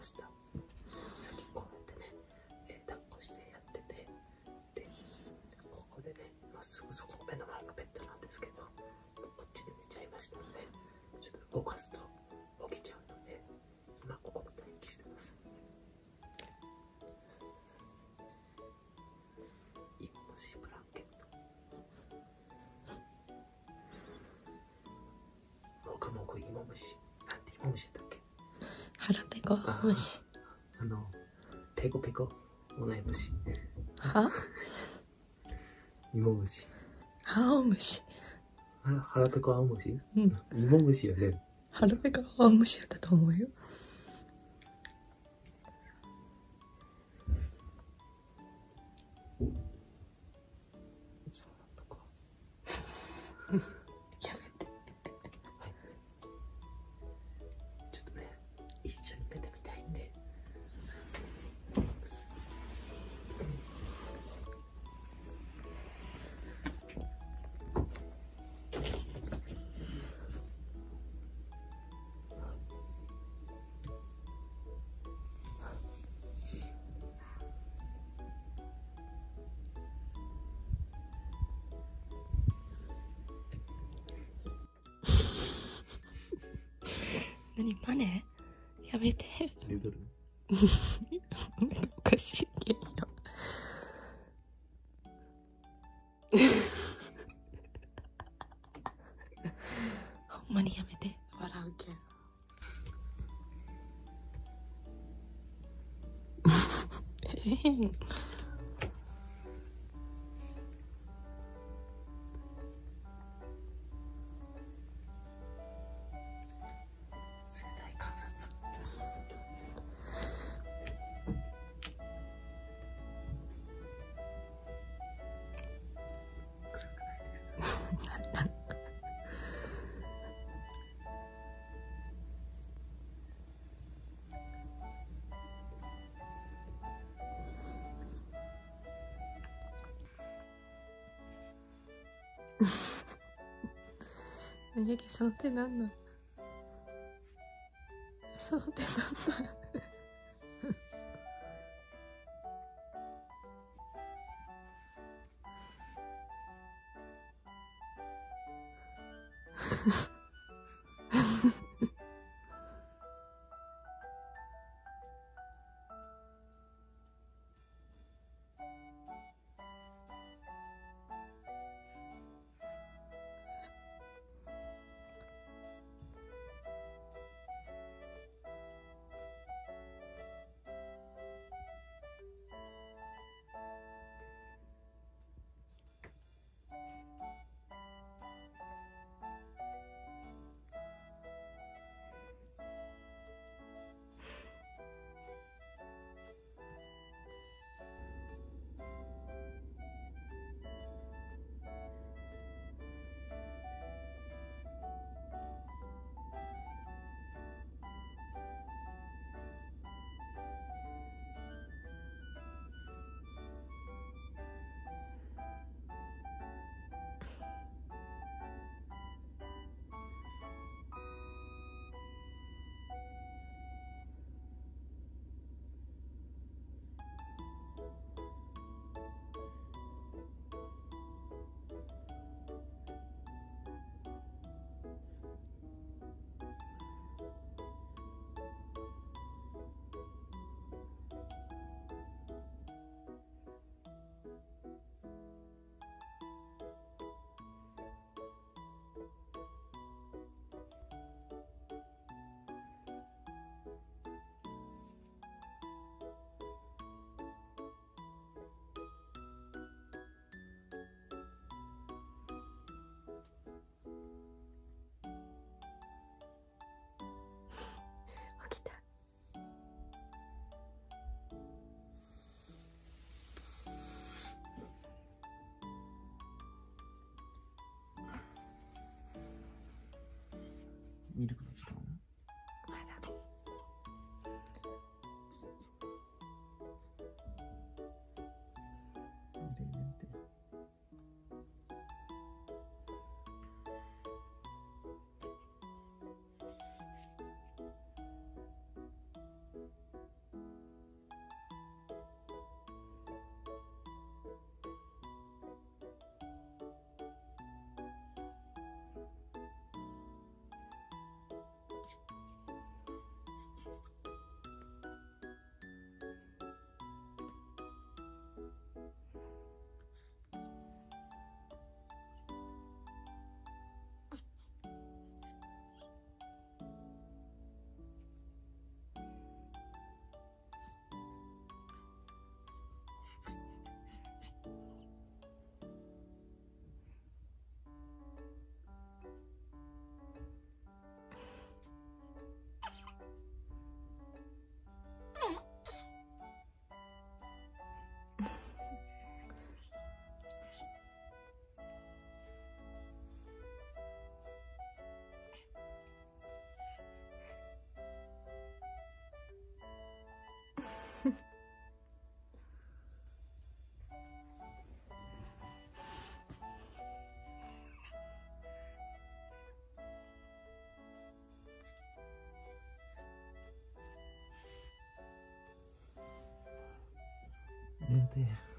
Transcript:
した。こうやってね、抱っこしてやってて、でここでね、すぐそこ目の前がベッドなんですけど、こっちで寝ちゃいましたので、ちょっと動かすと起きちゃうので、今ここで待機してます。芋虫ブランケット、もぐもぐ芋虫、なんて芋虫だっけ？ 腹ペコ虫。 ペコペコ同い虫。 は？ 芋虫。 青虫。 腹ペコ青虫？ うん。 芋虫よね。 腹ペコ青虫だったと思うよ。やめて。 はい。ちょっとね、一緒に寝てみたいんで。 何マネ？やめて。 ルドル。 おかしいけんよ。ほんまにやめて。笑うけん。変。 生体観察。臭くないです。 何やけその手なんなん？その手なんなん？ で